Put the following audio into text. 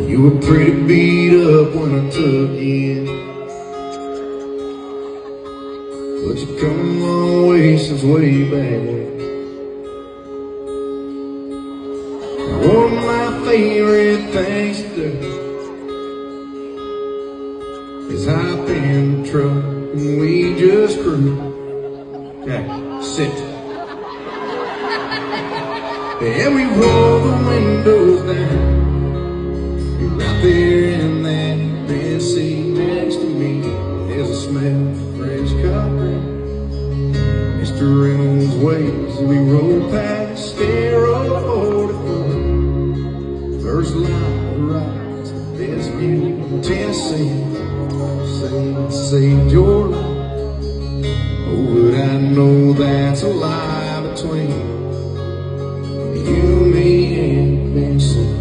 You were pretty beat up when I took you in, but you come a long way since way back when. Now, one of my favorite things to do is hop in the truck and we just cruise. Okay, sit. And we roll the windows down. You're right there in that bed seat next to me. There's a smell of fresh coffee. Mr. Reynolds waves as we roll past Sparrow 44. First line rides the best view in Tennessee. Saved your life. Oh, but I know that's a lie between you, me, and Vincent.